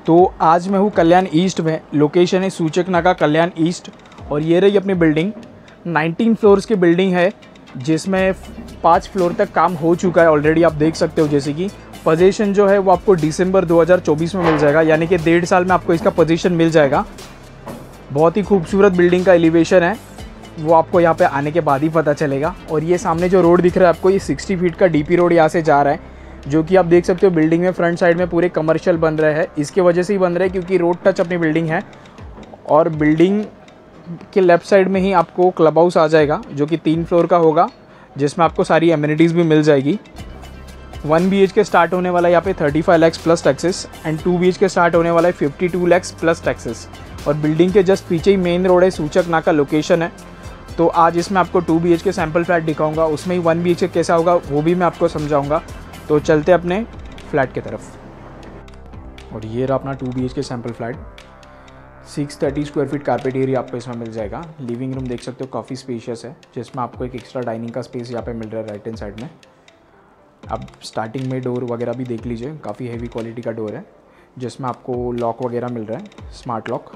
तो आज मैं हूँ कल्याण ईस्ट में, लोकेशन है सूचक नाका कल्याण ईस्ट। और ये रही अपनी बिल्डिंग, 19 फ्लोर्स की बिल्डिंग है जिसमें 5 फ्लोर तक काम हो चुका है ऑलरेडी। आप देख सकते हो जैसे कि पोजीशन जो है वो आपको दिसंबर 2024 में मिल जाएगा, यानी कि 1.5 साल में आपको इसका पोजीशन मिल जाएगा। बहुत ही खूबसूरत बिल्डिंग का एलिवेशन है, वो आपको यहाँ पे आने के बाद ही पता चलेगा। और ये सामने जो रोड दिख रहा है आपको, ये 60 फीट का डीपी रोड यहाँ से जा रहा है, जो कि आप देख सकते हो बिल्डिंग में फ्रंट साइड में पूरे कमर्शियल बन रहे हैं। इसके वजह से ही बन रहा है क्योंकि रोड टच अपनी बिल्डिंग है। और बिल्डिंग के लेफ़्ट साइड में ही आपको क्लब हाउस आ जाएगा जो कि 3 फ्लोर का होगा, जिसमें आपको सारी एमिनिटीज़ भी मिल जाएगी। 1 BHK स्टार्ट होने वाला है यहाँ पे 35 lakh plus taxes, and 2 BHK start होने वाला है 52 लाख प्लस टैक्सेस। और बिल्डिंग के जस्ट पीछे ही मेन रोड है, सूचक नाका लोकेशन है। तो आज इसमें आपको 2 BHK सैम्पल फ्लैट दिखाऊंगा, उसमें ही 1 BHK कैसा होगा वो भी मैं आपको समझाऊंगा। तो चलते अपने फ्लैट की तरफ। और ये रहा अपना 2 BHK sample flat, 630 square feet carpet area आपको इसमें मिल जाएगा। लिविंग रूम देख सकते हो काफ़ी स्पेशियस है, जिसमें आपको एक एक्स्ट्रा डाइनिंग का स्पेस यहाँ पे मिल रहा है राइट हैंड साइड में। अब स्टार्टिंग में डोर वगैरह भी देख लीजिए, काफ़ी हैवी क्वालिटी का डोर है, जिसमें आपको लॉक वगैरह मिल रहा है, स्मार्ट लॉक।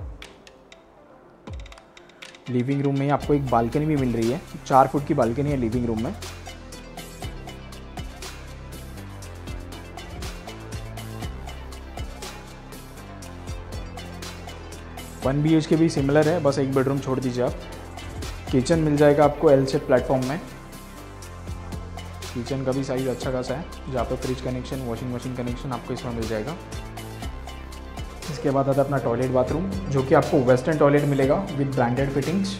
लिविंग रूम में आपको एक बालकनी भी मिल रही है, 4 फुट की बालकनी है लिविंग रूम में। वन BHK भी सिमिलर है, बस एक बेडरूम छोड़ दीजिए आप। किचन मिल जाएगा आपको L शेप प्लेटफॉर्म में। किचन का भी साइज अच्छा खासा है, जहाँ पे fridge connection, washing machine connection आपको इसमें मिल जाएगा। इसके बाद आता है अपना टॉयलेट बाथरूम, जो कि आपको वेस्टर्न टॉयलेट मिलेगा विद ब्रांडेड फिटिंग्स।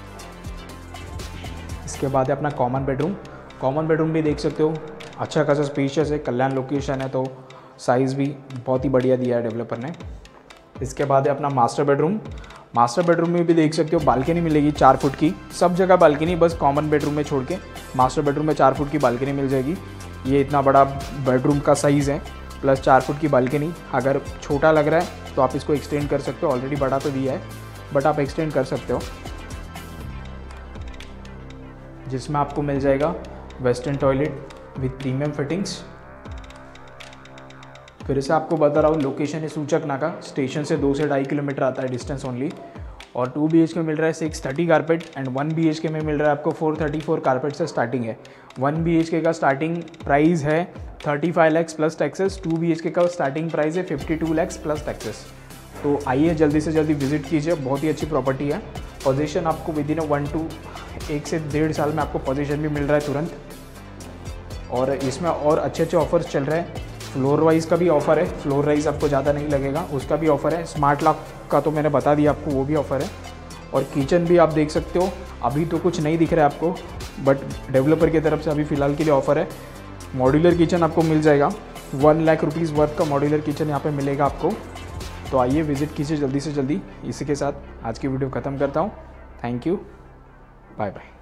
इसके बाद है अपना कॉमन बेडरूम। कॉमन बेडरूम भी देख सकते हो अच्छा खासा स्पेशियस है, कल्याण लोकेशन है तो साइज़ भी बहुत ही बढ़िया दिया है डेवलपर ने। इसके बाद है अपना मास्टर बेडरूम। मास्टर बेडरूम में भी देख सकते हो बालकनी मिलेगी 4 फुट की, सब जगह बालकनी, बस कॉमन बेडरूम में छोड़ के मास्टर बेडरूम में 4 फुट की बालकनी मिल जाएगी। ये इतना बड़ा बेडरूम का साइज़ है, प्लस 4 फुट की बालकनी। अगर छोटा लग रहा है तो आप इसको एक्सटेंड कर सकते हो, ऑलरेडी बड़ा तो दिया है बट आप एक्सटेंड कर सकते हो। जिसमें आपको मिल जाएगा western toilet with premium fittings. फिर से आपको बता रहा हूँ, लोकेशन है सूचक नाका, स्टेशन से 2 से 2.5 किलोमीटर आता है डिस्टेंस ओनली। और 2 BHK मिल रहा है 630 कारपेट, एंड 1 BHK में मिल रहा है आपको 434 कारपेट से स्टार्टिंग है। 1 BHK का स्टार्टिंग प्राइस है 35 लाख प्लस टैक्सेस, 2 BHK का स्टार्टिंग प्राइस है 52 लाख प्लस टैक्सेस। तो आइए जल्दी से जल्दी विजिट कीजिए, बहुत ही अच्छी प्रॉपर्टी है। पोजीशन आपको विद इन 1 से 1.5 साल में आपको पोजीशन भी मिल रहा है तुरंत। और इसमें और अच्छे अच्छे ऑफर्स चल रहे हैं। फ्लोर वाइज का भी ऑफ़र है, फ्लोर वाइज आपको ज़्यादा नहीं लगेगा, उसका भी ऑफ़र है। स्मार्ट लॉक का तो मैंने बता दिया आपको, वो भी ऑफ़र है। और किचन भी आप देख सकते हो, अभी तो कुछ नहीं दिख रहा है आपको, बट डेवलपर की तरफ से अभी फ़िलहाल के लिए ऑफ़र है। मॉड्यूलर किचन आपको मिल जाएगा, 1 लाख रुपीज़ वर्थ का मॉड्यूलर किचन यहाँ पे मिलेगा आपको। तो आइए विजिट कीजिए जल्दी से जल्दी। इसी के साथ आज की वीडियो ख़त्म करता हूँ। Thank you, bye bye.